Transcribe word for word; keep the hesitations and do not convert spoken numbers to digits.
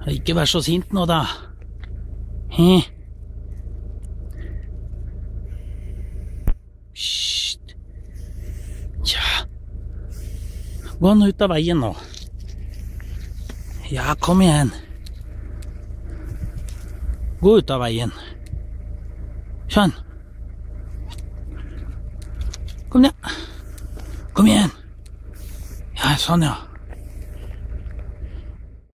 Ikke vær så sint nå, da. He. Hysj. Ja. Gå nå ut av veien nå. Ja, kom igjen. Gå ut av veien. Sånn. Kom igjen. Kom igjen. Ja, sånn ja.